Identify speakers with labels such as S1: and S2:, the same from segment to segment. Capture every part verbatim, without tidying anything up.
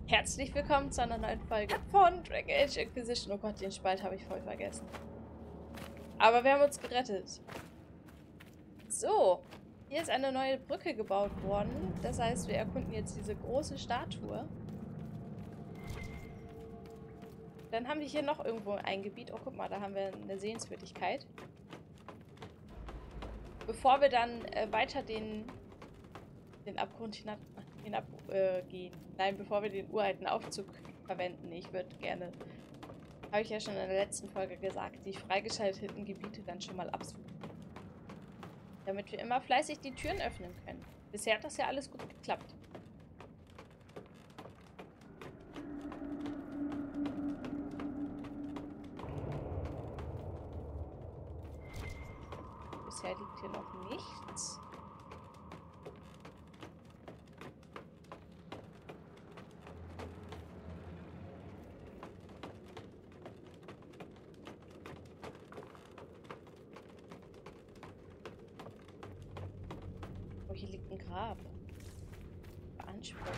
S1: Herzlich willkommen zu einer neuen Folge von Dragon Age Inquisition. Oh Gott, den Spalt habe ich voll vergessen. Aber wir haben uns gerettet. So, hier ist eine neue Brücke gebaut worden. Das heißt, wir erkunden jetzt diese große Statue. Dann haben wir hier noch irgendwo ein Gebiet. Oh, guck mal, da haben wir eine Sehenswürdigkeit. Bevor wir dann äh, weiter den, den Abgrund hinab, hinab äh, gehen. Nein, bevor wir den uralten Aufzug verwenden. Ich würde gerne, habe ich ja schon in der letzten Folge gesagt, die freigeschalteten Gebiete dann schon mal absuchen. Damit wir immer fleißig die Türen öffnen können. Bisher hat das ja alles gut geklappt. Bisher liegt hier noch nichts. Oh, hier liegt ein Grab. Beansprucht.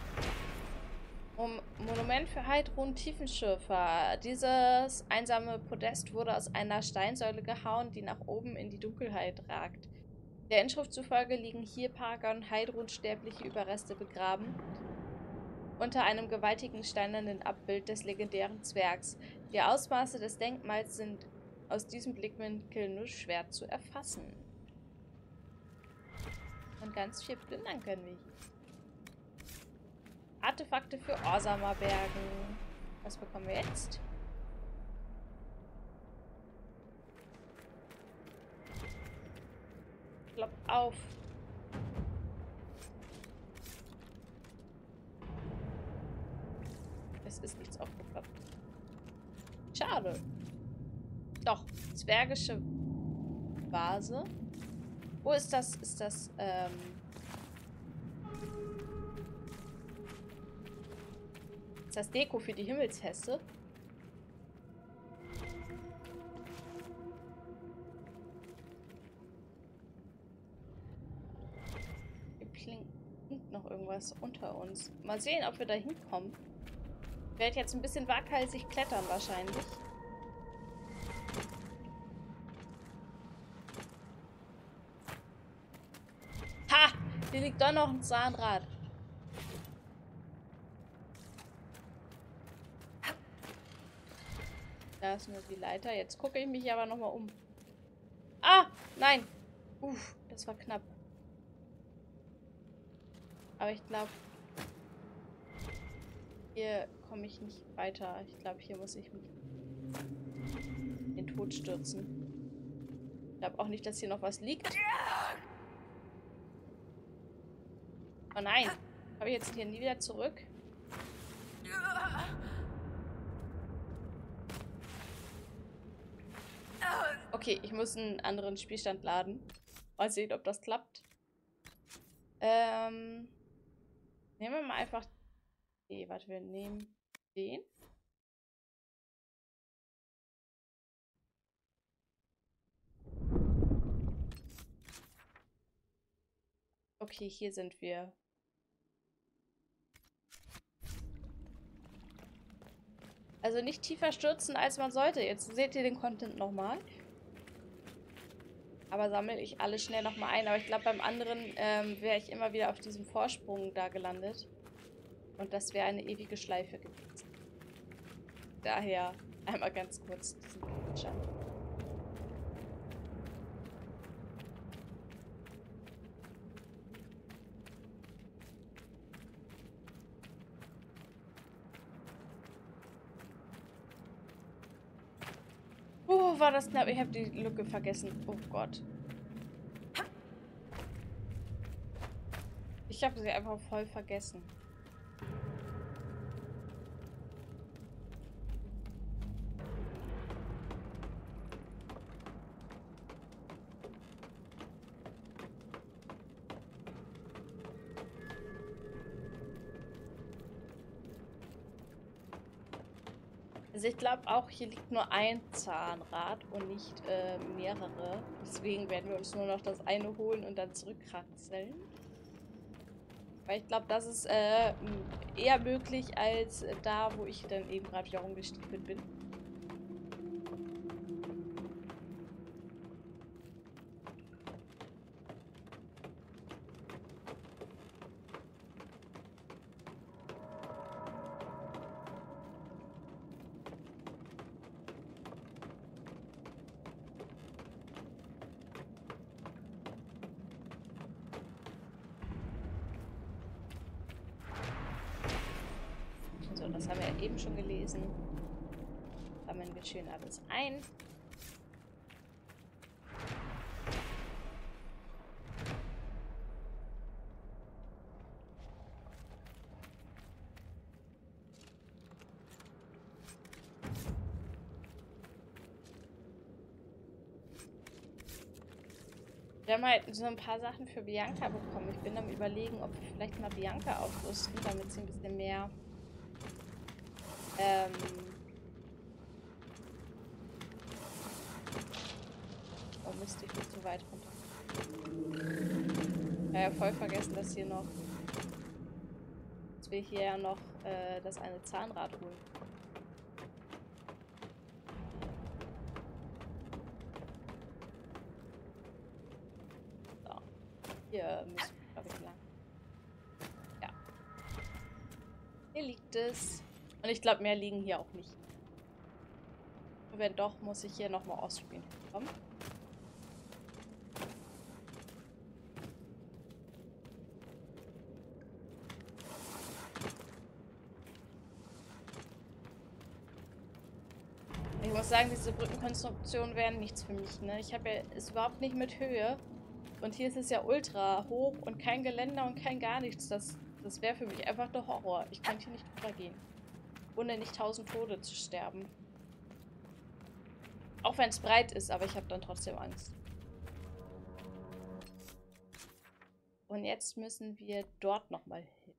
S1: Mon Monument für Heidrun Tiefenschürfer. Dieses einsame Podest wurde aus einer Steinsäule gehauen, die nach oben in die Dunkelheit ragt. Der Inschrift zufolge liegen hier Paragon Heidrun sterbliche Überreste begraben, unter einem gewaltigen steinernen Abbild des legendären Zwergs. Die Ausmaße des Denkmals sind aus diesem Blickwinkel nur schwer zu erfassen. Und ganz viel plündern können wir hier. Artefakte für Orsamer Bergen. Was bekommen wir jetzt? Klopp auf. Es ist nichts aufgeploppt. Schade. Doch, zwergische Vase. Wo ist das? Ist das, ähm... Ist das Deko für die Himmelsfeste? Hier klingt noch irgendwas unter uns. Mal sehen, ob wir da hinkommen. Ich werde jetzt ein bisschen waghalsig klettern wahrscheinlich. Ha! Hier liegt doch noch ein Zahnrad. Da ist nur die Leiter. Jetzt gucke ich mich aber nochmal um. Ah! Nein! Uff, das war knapp. Aber ich glaube, hier komme ich nicht weiter. Ich glaube, hier muss ich mich in den Tod stürzen. Ich glaube auch nicht, dass hier noch was liegt. Oh nein! Habe ich jetzt hier nie wieder zurück? Okay, ich muss einen anderen Spielstand laden. Mal sehen, ob das klappt. Ähm. Nehmen wir mal einfach. Nee, warte, wir nehmen den. Okay, hier sind wir. Also nicht tiefer stürzen, als man sollte. Jetzt seht ihr den Content nochmal. Aber sammle ich alles schnell nochmal ein. Aber ich glaube, beim anderen ähm, wäre ich immer wieder auf diesem Vorsprung da gelandet. Und das wäre eine ewige Schleife gewesen. Daher einmal ganz kurz diesen Picture. Oh, war das knapp. Ich habe die Lücke vergessen. Oh Gott. Ich habe sie einfach voll vergessen. Also ich glaube auch, hier liegt nur ein Zahnrad und nicht äh, mehrere. Deswegen werden wir uns nur noch das eine holen und dann zurückkraxeln. Weil ich glaube, das ist äh, eher möglich als da, wo ich dann eben gerade wieder rumgestiefelt bin. Das haben wir ja eben schon gelesen. Sammeln wir schön alles ein. Wir haben halt so ein paar Sachen für Bianca bekommen. Ich bin am Überlegen, ob wir vielleicht mal Bianca aufrüsten, damit sie ein bisschen mehr Ähm. Oh Mist, ich bin zu weit runter. Ja, ja, voll vergessen, dass hier noch. Dass wir hier ja noch äh, das eine Zahnrad holen. So. Hier müssen wir, glaube ich, lang. Ja. Hier liegt es. Und ich glaube, mehr liegen hier auch nicht. Und wenn doch, muss ich hier nochmal Offscreen kommen. Ich muss sagen, diese Brückenkonstruktionen wären nichts für mich, ne? Ich habe ja es überhaupt nicht mit Höhe. Und hier ist es ja ultra hoch und kein Geländer und kein gar nichts. Das, das wäre für mich einfach der Horror. Ich könnte hier nicht drüber gehen. Ohne nicht tausend Tode zu sterben. Auch wenn es breit ist, aber ich habe dann trotzdem Angst. Und jetzt müssen wir dort nochmal hin.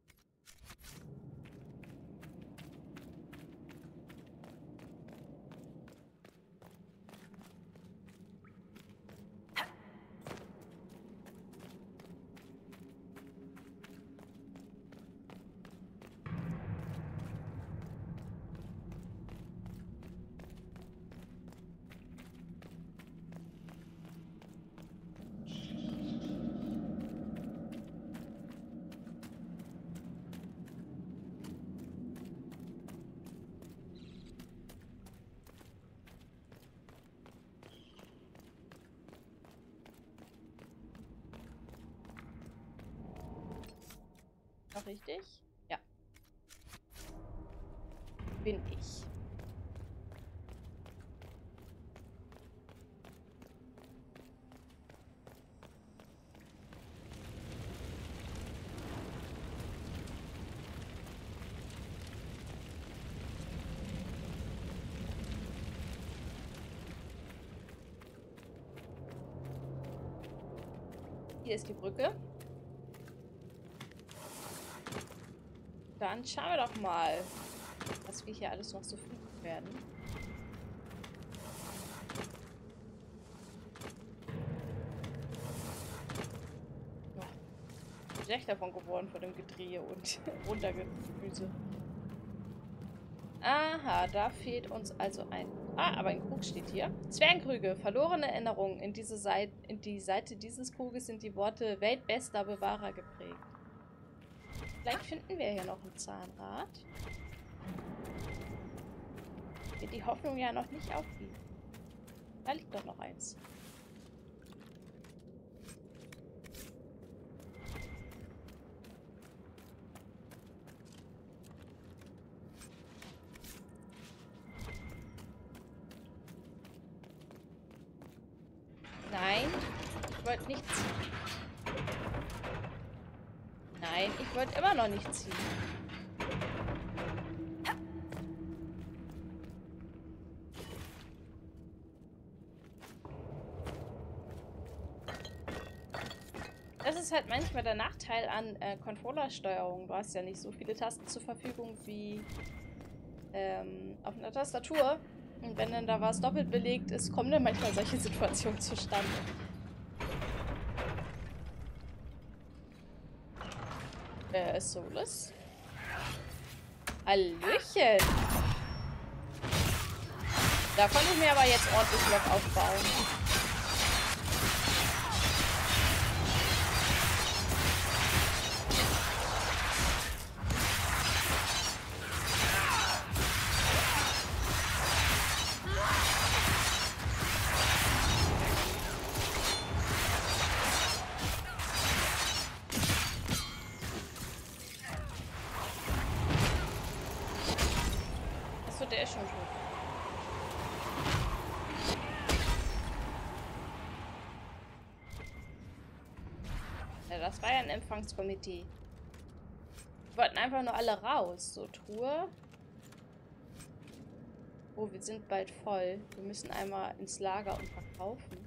S1: Noch richtig? Ja. Bin ich. Hier ist die Brücke. Dann schauen wir doch mal, was wir hier alles noch so finden werden. Oh, schlecht davon geworden von dem Gedrehe und Runtergemüse. Aha, da fehlt uns also ein... Ah, aber ein Krug steht hier. Zwergenkrüge, verlorene Erinnerungen. In, diese Seite, in die Seite dieses Kruges sind die Worte Weltbester Bewahrer geprägt. Vielleicht finden wir hier noch ein Zahnrad. Wird die Hoffnung ja noch nicht aufgeben. Da liegt doch noch eins. Nein, ich wollte nicht ziehen. Nein, ich wollte immer noch nicht ziehen. Das ist halt manchmal der Nachteil an äh, Controllersteuerung. Du hast ja nicht so viele Tasten zur Verfügung wie ähm, auf einer Tastatur. Und wenn dann da was doppelt belegt ist, kommen dann manchmal solche Situationen zustande. Äh, Solus? Hallöchen! Da konnte ich mir aber jetzt ordentlich Block aufbauen. Achso, der ist schon tot. Ja, das war ja ein Empfangskomitee. Wir wollten einfach nur alle raus. So, Truhe. Oh, wir sind bald voll. Wir müssen einmal ins Lager und verkaufen.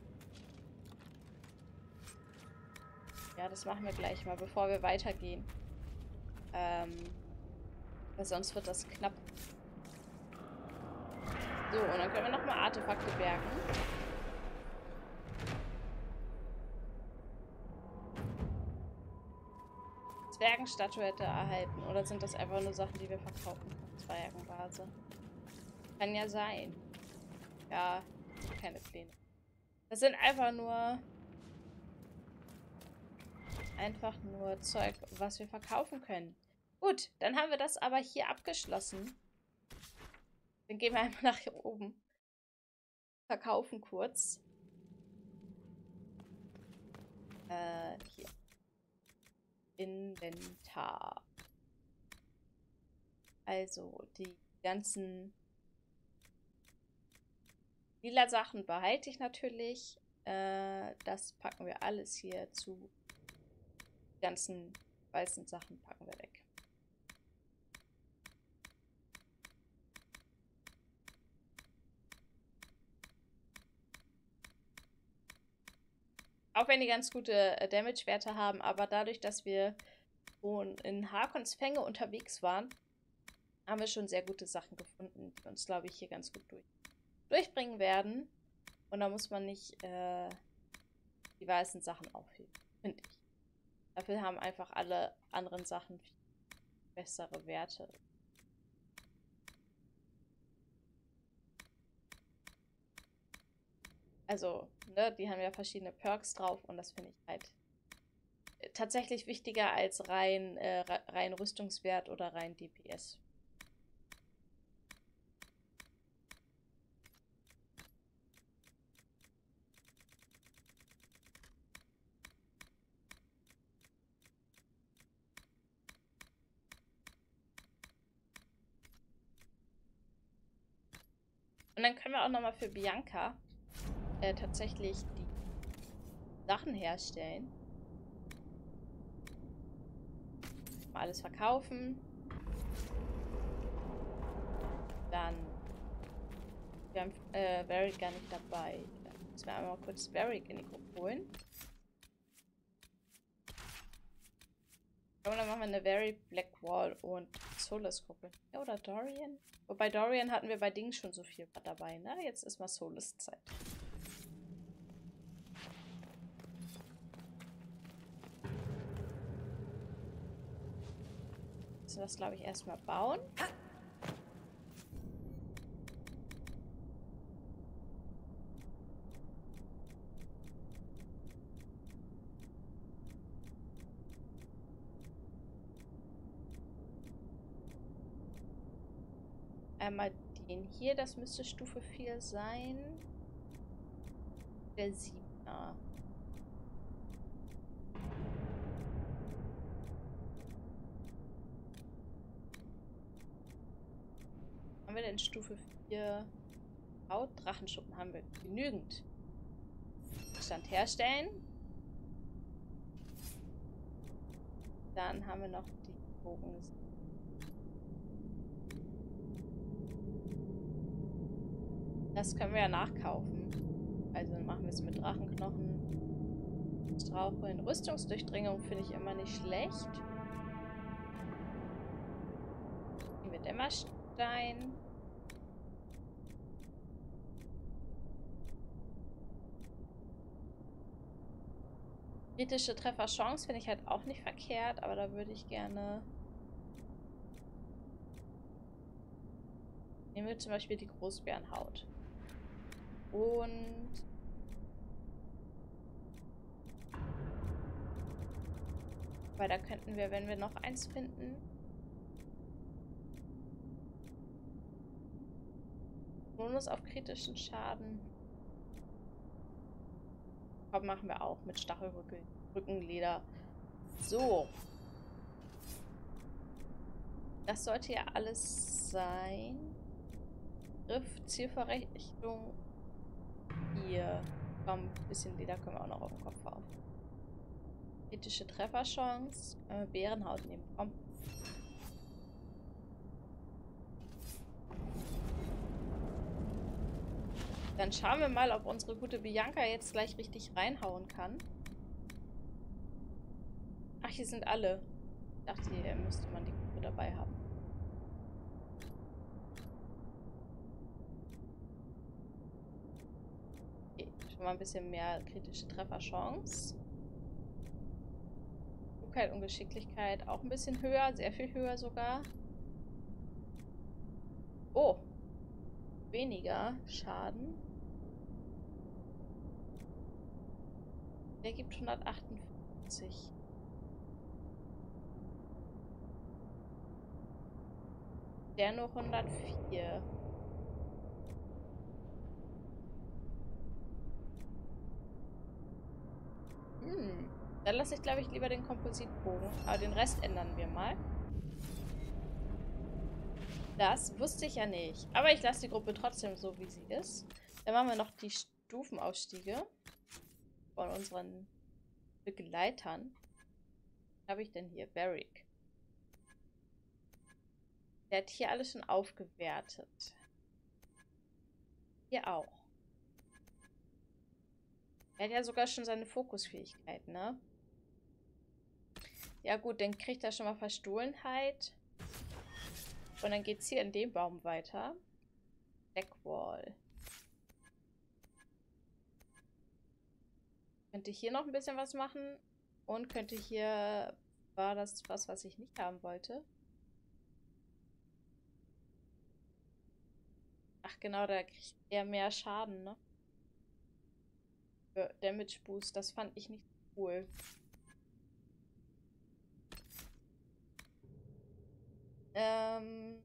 S1: Ja, das machen wir gleich mal, bevor wir weitergehen. Ähm, weil sonst wird das knapp. So, und dann können wir nochmal Artefakte bergen. Zwergenstatuette erhalten. Oder sind das einfach nur Sachen, die wir verkaufen können? Zwergenvase. Kann ja sein. Ja, keine Pläne. Das sind einfach nur... Einfach nur Zeug, was wir verkaufen können. Gut, dann haben wir das aber hier abgeschlossen. Dann gehen wir einmal nach hier oben. Verkaufen kurz. Äh, hier. Inventar. Also, die ganzen lila Sachen behalte ich natürlich. Äh, das packen wir alles hier zu. Die ganzen weißen Sachen packen wir weg. Auch wenn die ganz gute äh, Damage-Werte haben, aber dadurch, dass wir schon in Harkons Fänge unterwegs waren, haben wir schon sehr gute Sachen gefunden, die uns, glaube ich, hier ganz gut durch durchbringen werden. Und da muss man nicht äh, die weißen Sachen aufheben, finde ich. Dafür haben einfach alle anderen Sachen viel bessere Werte. Also, ne, die haben ja verschiedene Perks drauf und das finde ich halt tatsächlich wichtiger als rein, äh, rein Rüstungswert oder rein D P S. Und dann können wir auch nochmal für Bianca äh, tatsächlich die Sachen herstellen. Mal alles verkaufen. Dann. Wir haben äh, Varric gar nicht dabei. Dann müssen wir einmal kurz Varric in die Gruppe holen. Und dann machen wir eine Varric, Blackwall und Solus Gruppe. Ja, oder Dorian? Wobei Dorian hatten wir bei Dingen schon so viel dabei, ne? Jetzt ist mal Solus Zeit. Müssen wir das, glaube ich, erstmal bauen. Einmal den hier, das müsste Stufe vier sein. Der siebener. Haben wir denn Stufe vier? Haut, Drachenschuppen haben wir genügend. Stand herstellen. Dann haben wir noch die Bogen. Das können wir ja nachkaufen. Also machen wir es mit Drachenknochen. Straucheln. Rüstungsdurchdringung finde ich immer nicht schlecht. Hier mit Dämmerstein. Kritische Trefferchance finde ich halt auch nicht verkehrt, aber da würde ich gerne... Nehmen wir zum Beispiel die Großbärenhaut. Und... Weil da könnten wir, wenn wir noch eins finden... Bonus auf kritischen Schaden. Komm, machen wir auch mit Stachelrückenleder. So. Das sollte ja alles sein. Griff, Zielverrichtung. Hier. Komm, ein bisschen Leder können wir auch noch auf dem Kopf haben. Kritische Trefferchance. Können wir Bärenhaut nehmen. Komm. Dann schauen wir mal, ob unsere gute Bianca jetzt gleich richtig reinhauen kann. Ach, hier sind alle. Ich dachte, hier müsste man die Gruppe dabei haben. Okay, schon mal ein bisschen mehr kritische Trefferchance. Klugheit und Geschicklichkeit auch ein bisschen höher, sehr viel höher sogar. Oh. Weniger Schaden. Der gibt hundertachtundfünfzig. Der nur hundertvier. Hm. Dann lasse ich, glaube ich, lieber den Kompositbogen. Aber den Rest ändern wir mal. Das wusste ich ja nicht. Aber ich lasse die Gruppe trotzdem so, wie sie ist. Dann machen wir noch die Stufenaufstiege von unseren Begleitern. Was habe ich denn hier? Barrick. Der hat hier alles schon aufgewertet. Hier auch. Er hat ja sogar schon seine Fokusfähigkeit, ne? Ja gut, dann kriegt er schon mal Verstohlenheit. Und dann geht es hier in dem Baum weiter. Backwall. Könnte hier noch ein bisschen was machen. Und könnte hier... War das was, was ich nicht haben wollte? Ach genau, da kriegt er mehr Schaden, ne? Für Damage Boost. Das fand ich nicht cool. Ähm...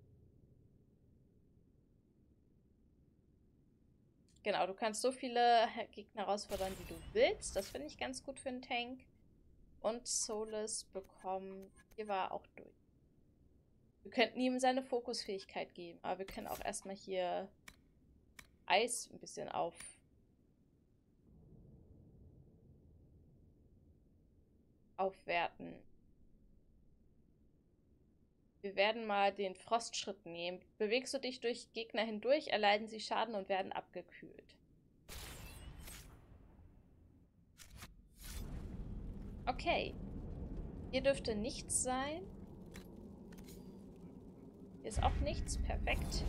S1: Genau, du kannst so viele Gegner herausfordern, wie du willst. Das finde ich ganz gut für einen Tank. Und Solis bekommen... Hier war er auch durch. Wir könnten ihm seine Fokusfähigkeit geben. Aber wir können auch erstmal hier Eis ein bisschen auf... aufwerten. Wir werden mal den Frostschritt nehmen. Bewegst du dich durch Gegner hindurch, erleiden sie Schaden und werden abgekühlt. Okay. Hier dürfte nichts sein. Hier ist auch nichts. Perfekt.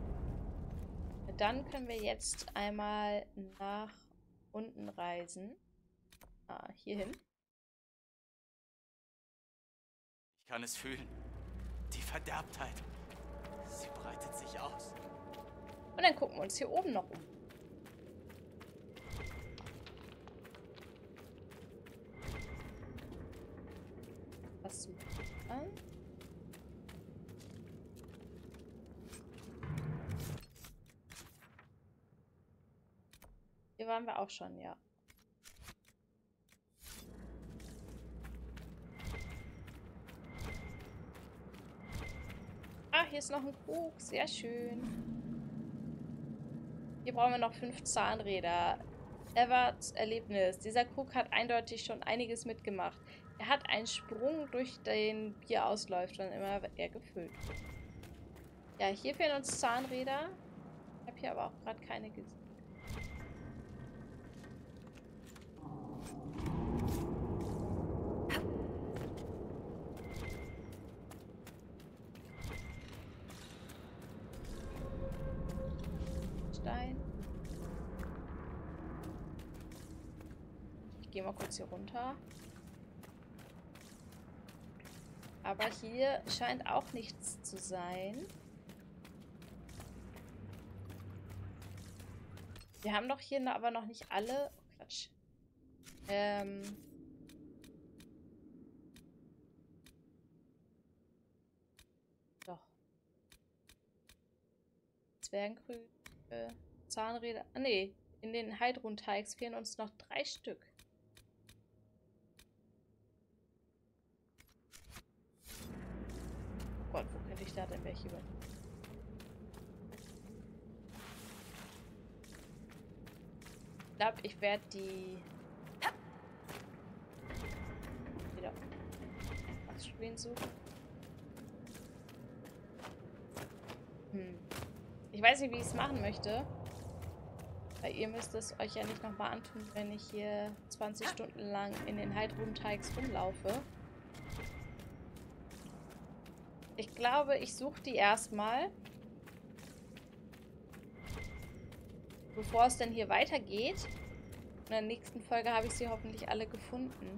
S1: Dann können wir jetzt einmal nach unten reisen. Ah, hier hin.
S2: Ich kann es fühlen. Die Verderbtheit. Sie breitet sich aus.
S1: Und dann gucken wir uns hier oben noch um. Was suchen wir an? Hier waren wir auch schon, ja. Ah, hier ist noch ein Krug. Sehr schön. Hier brauchen wir noch fünf Zahnräder. Everts Erlebnis. Dieser Krug hat eindeutig schon einiges mitgemacht. Er hat einen Sprung, durch den Bier ausläuft, und immer wird er gefüllt. Ja, hier fehlen uns Zahnräder. Ich habe hier aber auch gerade keine gesehen. Stein. Ich gehe mal kurz hier runter. Aber hier scheint auch nichts zu sein. Wir haben doch hier aber noch nicht alle... Oh, Quatsch. Ähm... Doch. Zwergenkrüge, Zahnräder... Ah, nee. In den Heidrun-Teigs fehlen uns noch drei Stück. Oh Gott, wo könnte ich da denn welche über? Ich glaube, ich werde die wieder Abspielen suchen. Hm. Ich weiß nicht, wie ich es machen möchte. Weil ihr müsst es euch ja nicht nochmal antun, wenn ich hier zwanzig Stunden lang in den Heidrun-Teigs rumlaufe. Ich glaube, ich suche die erstmal. Bevor es denn hier weitergeht. In der nächsten Folge habe ich sie hoffentlich alle gefunden.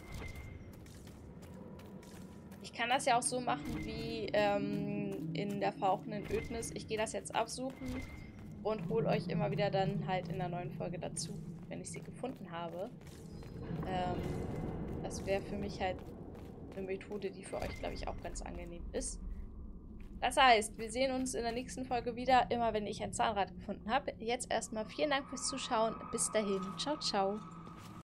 S1: Ich kann das ja auch so machen wie ähm, in der fauchenden Ödnis. Ich gehe das jetzt absuchen und hole euch immer wieder dann halt in der neuen Folge dazu, wenn ich sie gefunden habe. Ähm, das wäre für mich halt eine Methode, die für euch, glaube ich, auch ganz angenehm ist. Das heißt, wir sehen uns in der nächsten Folge wieder, immer wenn ich ein Zahnrad gefunden habe. Jetzt erstmal vielen Dank fürs Zuschauen. Bis dahin. Ciao, ciao.